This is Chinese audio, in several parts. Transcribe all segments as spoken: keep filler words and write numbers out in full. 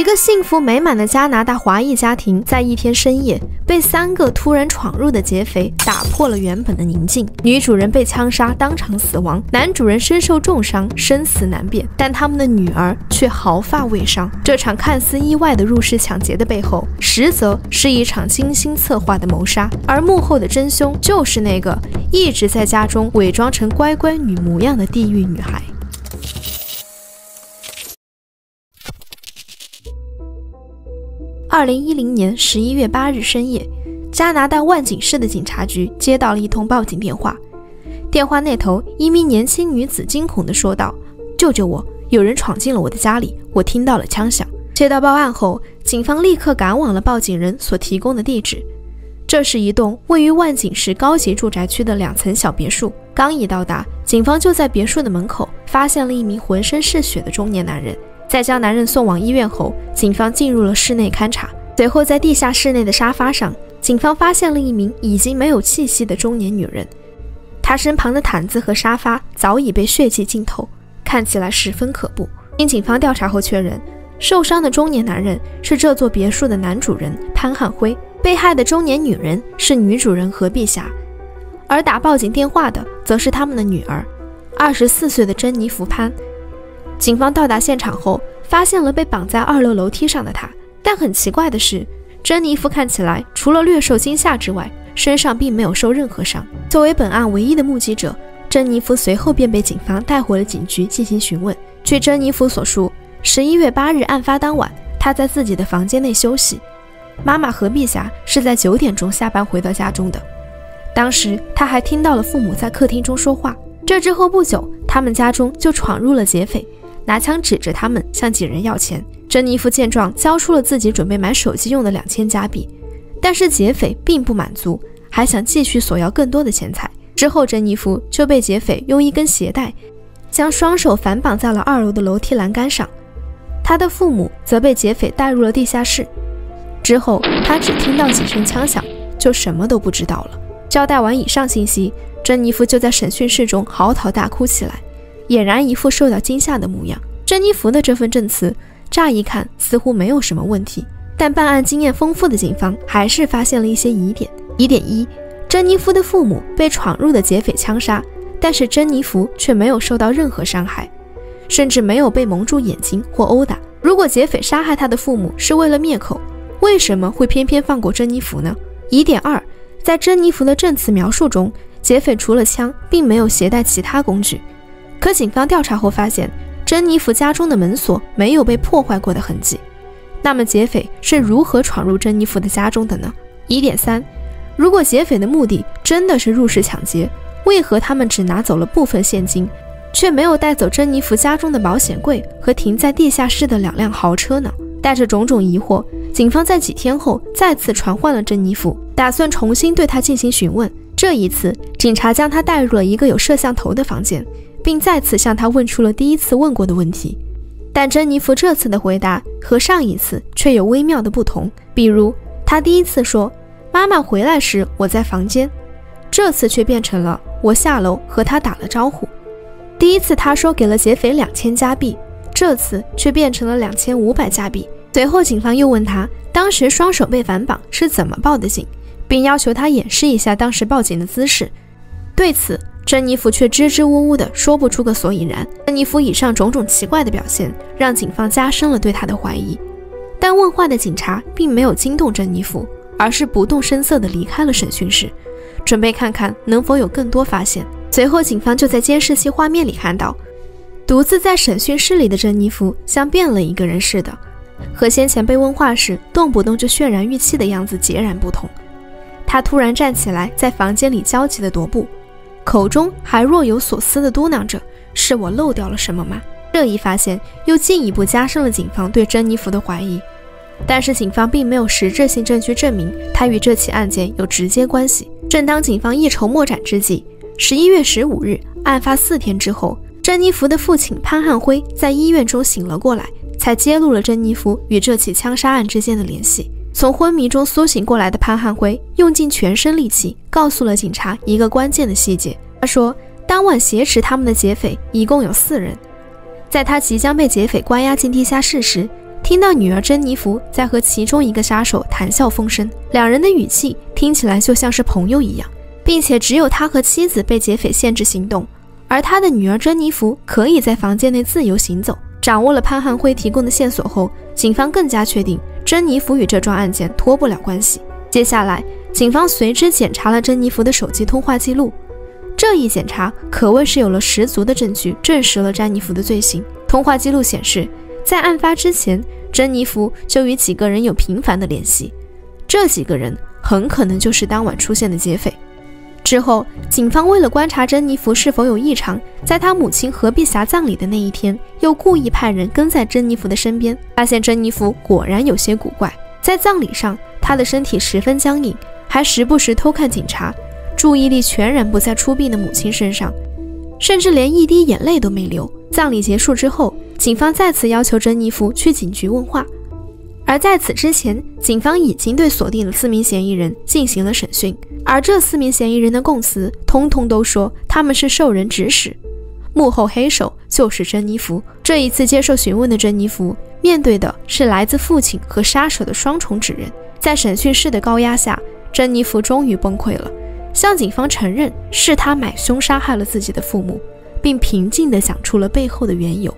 个幸福美满的加拿大华裔家庭，在一天深夜被三个突然闯入的劫匪打破了原本的宁静。女主人被枪杀，当场死亡；男主人身受重伤，生死难辨，但他们的女儿却毫发未伤。这场看似意外的入室抢劫的背后，实则是一场精心策划的谋杀，而幕后的真凶就是那个一直在家中伪装成乖乖女模样的地狱女孩。二零一零年十一月八日深夜，加拿大万锦市的警察局接到了一通报警电话。电话那头，一名年轻女子惊恐地说道：“救救我！有人闯进了我的家里，我听到了枪响。”接到报案后，警方立刻赶往了报警人所提供的地址。这是一栋位于万锦市高级住宅区的两层小别墅。刚一到达，警方就在别墅的门口发现了一名浑身是血的中年男人。在将男人送往医院后，警方进入了室内勘查。随后在地下室内的沙发上，警方发现了一名已经没有气息的中年女人。她身旁的毯子和沙发早已被血迹浸透，看起来十分可怖。经警方调查后确认，受伤的中年男人是这座别墅的男主人潘汉辉，被害的中年女人是女主人何碧霞，而打报警电话的则是他们的女儿，二十四岁的珍妮弗潘。警方到达现场后，发现了被绑在二楼楼梯上的她，但很奇怪的是，珍妮弗看起来除了略受惊吓之外，身上并没有受任何伤。作为本案唯一的目击者，珍妮弗随后便被警方带回了警局进行询问。据珍妮弗所述，十一月八日案发当晚，她在自己的房间内休息，妈妈何碧霞是在九点钟下班回到家中的。当时她还听到了父母在客厅中说话。这之后不久，他们家中就闯入了劫匪，拿枪指着他们，向几人要钱。珍妮弗见状，交出了自己准备买手机用的两千加币，但是劫匪并不满足，还想继续索要更多的钱财。之后，珍妮弗就被劫匪用一根鞋带将双手反绑在了二楼的楼梯栏杆上。他的父母则被劫匪带入了地下室。之后，他只听到几声枪响，就什么都不知道了。交代完以上信息，珍妮弗就在审讯室中嚎啕大哭起来，俨然一副受到惊吓的模样。珍妮弗的这份证词乍一看似乎没有什么问题，但办案经验丰富的警方还是发现了一些疑点。疑点一，珍妮弗的父母被闯入的劫匪枪杀，但是珍妮弗却没有受到任何伤害，甚至没有被蒙住眼睛或殴打。如果劫匪杀害他的父母是为了灭口，为什么会偏偏放过珍妮弗呢？疑点二，在珍妮弗的证词描述中，劫匪除了枪并没有携带其他工具，可警方调查后发现，珍妮弗家中的门锁没有被破坏过的痕迹。那么劫匪是如何闯入珍妮弗的家中的呢？疑点三，如果劫匪的目的真的是入室抢劫，为何他们只拿走了部分现金，却没有带走珍妮弗家中的保险柜和停在地下室的两辆豪车呢？带着种种疑惑，警方在几天后再次传唤了珍妮弗，打算重新对她进行询问。这一次，警察将她带入了一个有摄像头的房间，并再次向她问出了第一次问过的问题。但珍妮弗这次的回答和上一次却有微妙的不同，比如她第一次说妈妈回来时我在房间，这次却变成了我下楼和她打了招呼。第一次她说给了劫匪两千加币，这次却变成了两千五百加币。随后警方又问她当时双手被反绑是怎么报的警，并要求她演示一下当时报警的姿势。对此珍妮弗却支支吾吾的说不出个所以然。珍妮弗以上种种奇怪的表现让警方加深了对她的怀疑，但问话的警察并没有惊动珍妮弗，而是不动声色地离开了审讯室，准备看看能否有更多发现。随后警方就在监视器画面里看到，独自在审讯室里的珍妮弗像变了一个人似的，和先前被问话时动不动就渲染欲泣的样子截然不同。她突然站起来，在房间里焦急地踱步，口中还若有所思地嘟囔着，是我漏掉了什么吗？这一发现又进一步加深了警方对珍妮弗的怀疑，但是警方并没有实质性证据证明她与这起案件有直接关系。正当警方一筹莫展之际，十一月十五日，案发四天之后，珍妮弗的父亲潘汉辉在医院中醒了过来，才揭露了珍妮弗与这起枪杀案之间的联系。从昏迷中苏醒过来的潘汉辉用尽全身力气告诉了警察一个关键的细节。他说，当晚挟持他们的劫匪一共有四人，在他即将被劫匪关押进地下室时， 听到女儿珍妮弗在和其中一个杀手谈笑风生，两人的语气听起来就像是朋友一样，并且只有他和妻子被劫匪限制行动，而他的女儿珍妮弗可以在房间内自由行走。掌握了潘汉辉提供的线索后，警方更加确定珍妮弗与这桩案件脱不了关系。接下来，警方随之检查了珍妮弗的手机通话记录，这一检查可谓是有了十足的证据，证实了詹妮弗的罪行。通话记录显示，在案发之前，珍妮弗就与几个人有频繁的联系，这几个人很可能就是当晚出现的劫匪。之后，警方为了观察珍妮弗是否有异常，在她母亲何碧霞葬礼的那一天，又故意派人跟在珍妮弗的身边，发现珍妮弗果然有些古怪。在葬礼上，她的身体十分僵硬，还时不时偷看警察，注意力全然不在出殡的母亲身上，甚至连一滴眼泪都没流。葬礼结束之后，警方再次要求珍妮弗去警局问话，而在此之前，警方已经对锁定了四名嫌疑人进行了审讯，而这四名嫌疑人的供词通通都说他们是受人指使，幕后黑手就是珍妮弗。这一次接受询问的珍妮弗面对的是来自父亲和杀手的双重指认，在审讯室的高压下，珍妮弗终于崩溃了，向警方承认是他买凶杀害了自己的父母，并平静地讲出了背后的缘由。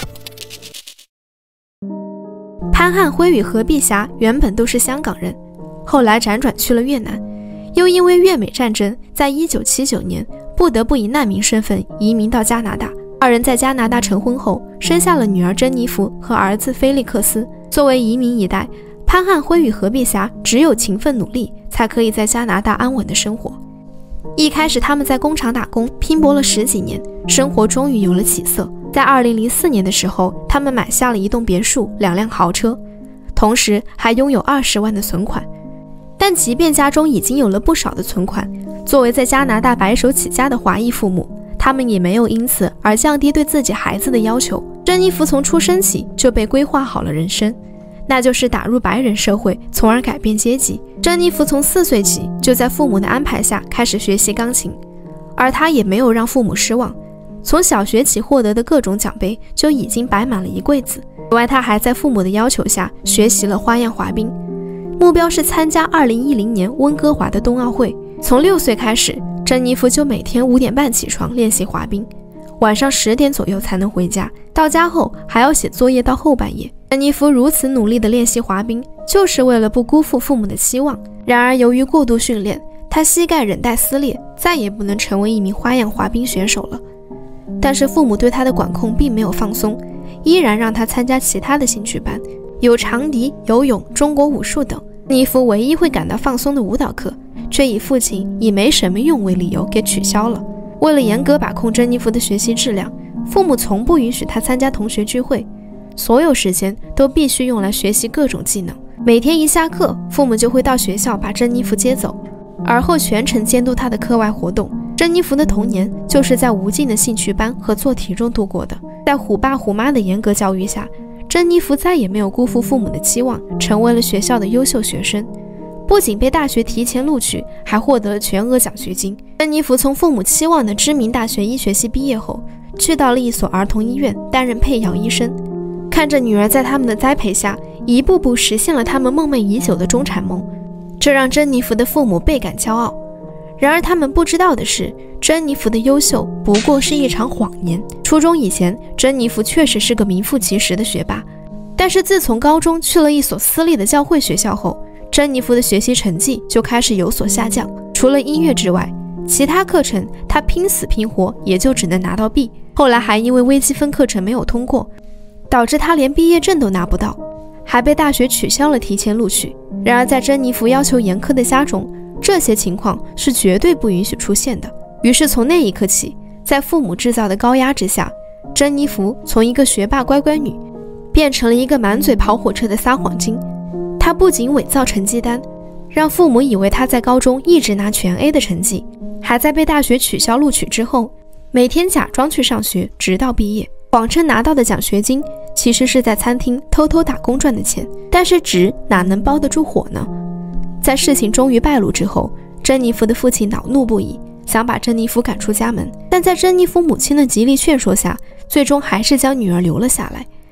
潘汉辉与何碧霞原本都是香港人，后来辗转去了越南，又因为越美战争，在一九七九年不得不以难民身份移民到加拿大。二人在加拿大成婚后，生下了女儿珍妮弗和儿子菲利克斯。作为移民一代，潘汉辉与何碧霞只有勤奋努力，才可以在加拿大安稳的生活。一开始他们在工厂打工，拼搏了十几年，生活终于有了起色。在二零零四年的时候，他们买下了一栋别墅、两辆豪车，同时还拥有二十万的存款。但即便家中已经有了不少的存款，作为在加拿大白手起家的华裔父母，他们也没有因此而降低对自己孩子的要求。珍妮弗从出生起就被规划好了人生，那就是打入白人社会，从而改变阶级。珍妮弗从四岁起就在父母的安排下开始学习钢琴，而她也没有让父母失望，从小学起获得的各种奖杯就已经摆满了一柜子。此外，她还在父母的要求下学习了花样滑冰，目标是参加二零一零年温哥华的冬奥会。从六岁开始，珍妮弗就每天五点半起床练习滑冰，晚上十点左右才能回家，到家后还要写作业到后半夜。珍妮弗如此努力地练习滑冰，就是为了不辜负父母的期望。然而由于过度训练，她膝盖韧带撕裂，再也不能成为一名花样滑冰选手了。但是父母对她的管控并没有放松，依然让她参加其他的兴趣班，有长笛、游泳、中国武术等。珍妮弗唯一会感到放松的舞蹈课，却以父亲以没什么用为理由给取消了。为了严格把控珍妮弗的学习质量，父母从不允许她参加同学聚会，所有时间都必须用来学习各种技能。每天一下课，父母就会到学校把珍妮弗接走，而后全程监督她的课外活动。珍妮弗的童年就是在无尽的兴趣班和做题中度过的。在虎爸虎妈的严格教育下，珍妮弗再也没有辜负父母的期望，成为了学校的优秀学生。不仅被大学提前录取，还获得了全额奖学金。珍妮弗从父母期望的知名大学医学系毕业后，去到了一所儿童医院担任配药医生。看着女儿在他们的栽培下，一步步实现了他们梦寐已久的中产梦，这让珍妮弗的父母倍感骄傲。然而他们不知道的是，珍妮弗的优秀不过是一场谎言。初中以前，珍妮弗确实是个名副其实的学霸，但是自从高中去了一所私立的教会学校后，珍妮弗的学习成绩就开始有所下降。除了音乐之外，其他课程她拼死拼活也就只能拿到 B， 后来还因为微积分课程没有通过，导致她连毕业证都拿不到，还被大学取消了提前录取。然而在珍妮弗要求严苛的家中，这些情况是绝对不允许出现的。于是从那一刻起，在父母制造的高压之下，珍妮弗从一个学霸乖乖女变成了一个满嘴跑火车的撒谎精。她不仅伪造成绩单，让父母以为她在高中一直拿全 A 的成绩，还在被大学取消录取之后，每天假装去上学直到毕业，谎称拿到的奖学金其实是在餐厅偷偷打工赚的钱。但是纸哪能包得住火呢？在事情终于败露之后，珍妮弗的父亲恼怒不已，想把珍妮弗赶出家门，但在珍妮弗母亲的极力劝说下，最终还是将女儿留了下来。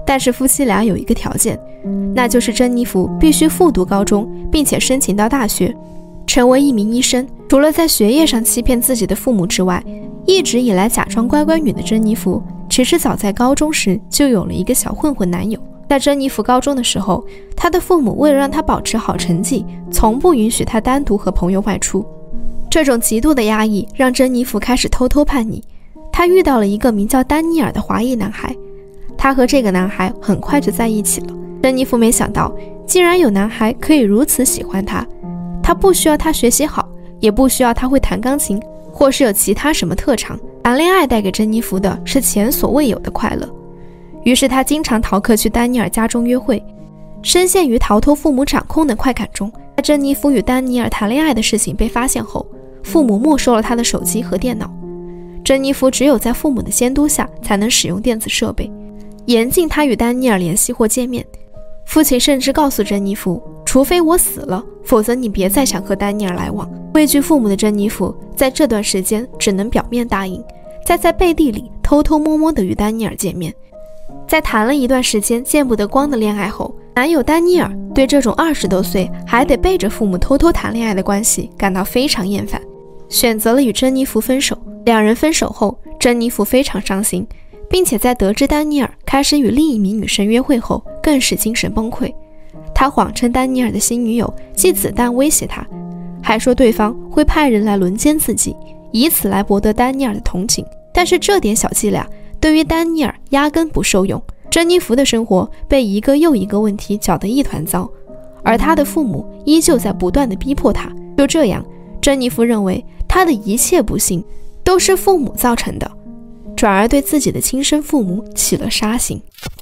但是夫妻俩有一个条件，那就是珍妮弗必须复读高中，并且申请到大学，成为一名医生。除了在学业上欺骗自己的父母之外，一直以来假装乖乖女的珍妮弗，其实早在高中时就有了一个小混混男友。在珍妮弗高中的时候，她的父母为了让她保持好成绩，从不允许她单独和朋友外出。这种极度的压抑让珍妮弗开始偷偷叛逆。她遇到了一个名叫丹尼尔的华裔男孩，她和这个男孩很快就在一起了。珍妮弗没想到，竟然有男孩可以如此喜欢她。她不需要他学习好，也不需要他会弹钢琴，或是有其他什么特长。谈恋爱带给珍妮弗的是前所未有的快乐。于是她经常逃课去丹尼尔家中约会，深陷于逃脱父母掌控的快感中。在珍妮弗与丹尼尔谈恋爱的事情被发现后，父母没收了她的手机和电脑。珍妮弗只有在父母的监督下才能使用电子设备，严禁她与丹尼尔联系或见面。父亲甚至告诉珍妮弗，除非我死了，否则你别再想和丹尼尔来往。畏惧父母的珍妮弗在这段时间只能表面答应，再在背地里偷偷摸摸地与丹尼尔见面。在谈了一段时间见不得光的恋爱后，男友丹尼尔对这种二十多岁还得背着父母偷偷谈恋爱的关系感到非常厌烦，选择了与珍妮弗分手。两人分手后，珍妮弗非常伤心，并且在得知丹尼尔开始与另一名女生约会后，更是精神崩溃。他谎称丹尼尔的新女友寄子弹威胁他，还说对方会派人来轮奸自己，以此来博得丹尼尔的同情。但是这点小伎俩对于丹尼尔压根不受用。珍妮弗的生活被一个又一个问题搅得一团糟，而她的父母依旧在不断地逼迫她。就这样，珍妮弗认为她的一切不幸都是父母造成的，转而对自己的亲生父母起了杀心。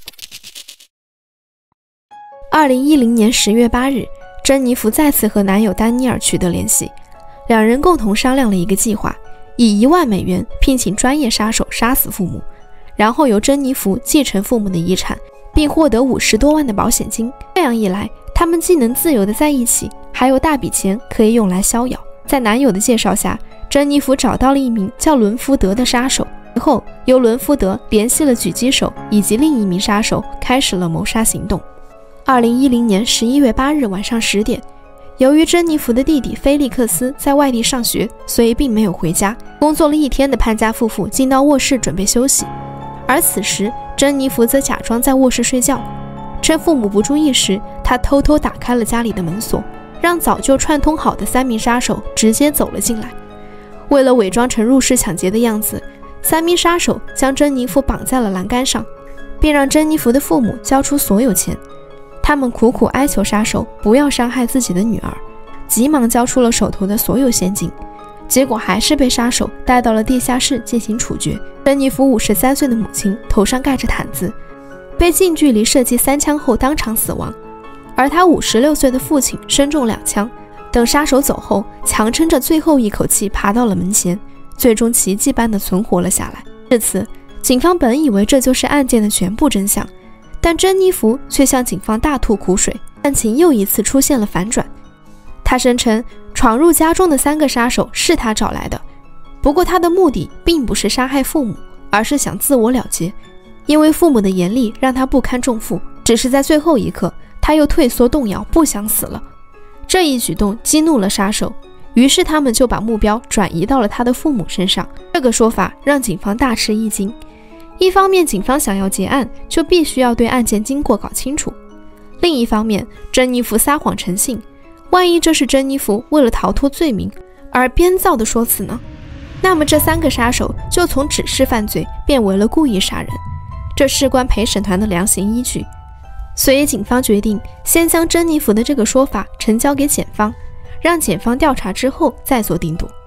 二零一零年十月八日，珍妮弗再次和男友丹尼尔取得联系，两人共同商量了一个计划，以一万美元聘请专业杀手杀死父母，然后由珍妮弗继承父母的遗产，并获得五十多万的保险金。这样一来，他们既能自由的在一起，还有大笔钱可以用来逍遥。在男友的介绍下，珍妮弗找到了一名叫伦福德的杀手，随后由伦福德联系了狙击手以及另一名杀手，开始了谋杀行动。二零一零年十一月八日晚上十点，由于珍妮弗的弟弟菲利克斯在外地上学，所以并没有回家。工作了一天的潘家夫妇进到卧室准备休息，而此时珍妮弗则假装在卧室睡觉，趁父母不注意时，她偷偷打开了家里的门锁，让早就串通好的三名杀手直接走了进来。为了伪装成入室抢劫的样子，三名杀手将珍妮弗绑在了栏杆上，并让珍妮弗的父母交出所有钱。他们苦苦哀求杀手不要伤害自己的女儿，急忙交出了手头的所有现金，结果还是被杀手带到了地下室进行处决。珍妮弗五十三岁的母亲头上盖着毯子，被近距离射击三枪后当场死亡，而他五十六岁的父亲身中两枪，等杀手走后，强撑着最后一口气爬到了门前，最终奇迹般的存活了下来。至此，警方本以为这就是案件的全部真相，但珍妮弗却向警方大吐苦水，案情又一次出现了反转。他声称闯入家中的三个杀手是他找来的，不过他的目的并不是杀害父母，而是想自我了结，因为父母的严厉让他不堪重负，只是在最后一刻他又退缩动摇，不想死了。这一举动激怒了杀手，于是他们就把目标转移到了他的父母身上。这个说法让警方大吃一惊，一方面警方想要结案，就必须要对案件经过搞清楚，另一方面珍妮弗撒谎成性，万一这是珍妮弗为了逃脱罪名而编造的说辞呢？那么这三个杀手就从只是犯罪变为了故意杀人，这事关陪审团的量刑依据。所以警方决定先将珍妮弗的这个说法呈交给检方，让检方调查之后再做定夺。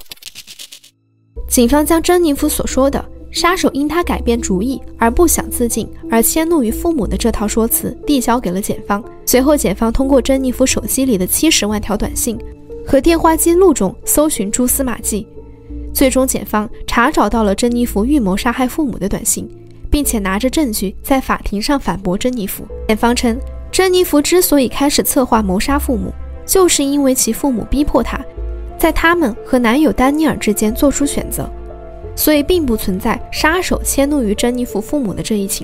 警方将珍妮弗所说的杀手因他改变主意而不想自尽而迁怒于父母的这套说辞递交给了检方。随后检方通过珍妮弗手机里的七十万条短信和电话记录中搜寻蛛丝马迹，最终检方查找到了珍妮弗预谋杀害父母的短信，并且拿着证据在法庭上反驳珍妮弗。检方称，珍妮弗之所以开始策划谋杀父母，就是因为其父母逼迫她在他们和男友丹尼尔之间做出选择，所以并不存在杀手迁怒于珍妮弗父母的这一情况。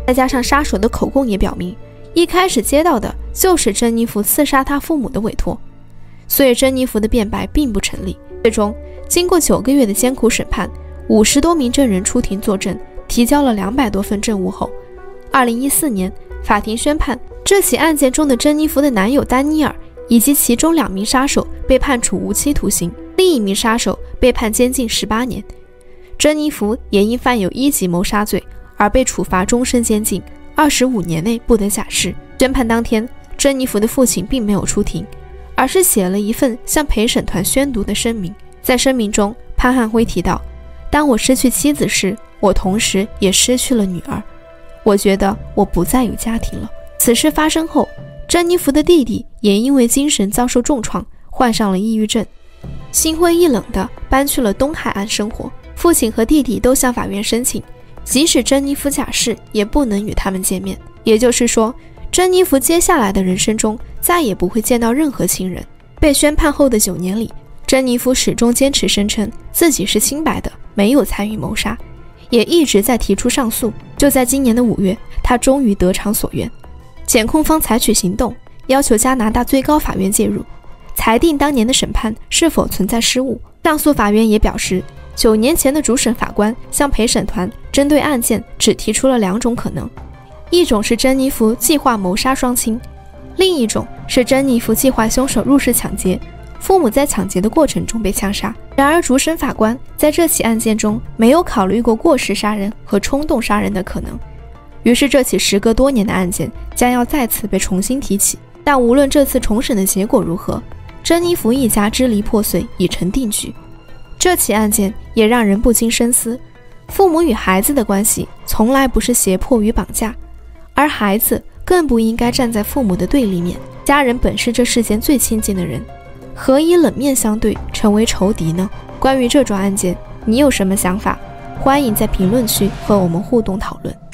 再加上杀手的口供也表明，一开始接到的就是珍妮弗刺杀他父母的委托，所以珍妮弗的辩白并不成立。最终，经过九个月的艰苦审判，五十多名证人出庭作证，提交了两百多份证物后，二零一四年，法庭宣判这起案件中的珍妮弗的男友丹尼尔以及其中两名杀手被判处无期徒刑，另一名杀手被判监禁十八年。珍妮弗也因犯有一级谋杀罪而被处罚终身监禁，二十五年内不得假释。宣判当天，珍妮弗的父亲并没有出庭，而是写了一份向陪审团宣读的声明。在声明中，潘汉辉提到，当我失去妻子时，我同时也失去了女儿，我觉得我不再有家庭了。此事发生后，珍妮弗的弟弟也因为精神遭受重创，患上了抑郁症，心灰意冷地搬去了东海岸生活。父亲和弟弟都向法院申请，即使珍妮弗假释，也不能与他们见面。也就是说，珍妮弗接下来的人生中再也不会见到任何亲人。被宣判后的九年里，珍妮弗始终坚持声称自己是清白的，没有参与谋杀，也一直在提出上诉。就在今年的五月，她终于得偿所愿。检控方采取行动，要求加拿大最高法院介入，裁定当年的审判是否存在失误。上诉法院也表示，九年前的主审法官向陪审团针对案件只提出了两种可能，一种是珍妮弗计划谋杀双亲，另一种是珍妮弗计划凶手入室抢劫，父母在抢劫的过程中被枪杀。然而主审法官在这起案件中没有考虑过过失杀人和冲动杀人的可能，于是这起时隔多年的案件将要再次被重新提起。但无论这次重审的结果如何，珍妮弗一家支离破碎已成定局。这起案件也让人不禁深思，父母与孩子的关系从来不是胁迫与绑架，而孩子更不应该站在父母的对立面。家人本是这世间最亲近的人，何以冷面相对，成为仇敌呢？关于这桩案件，你有什么想法？欢迎在评论区和我们互动讨论。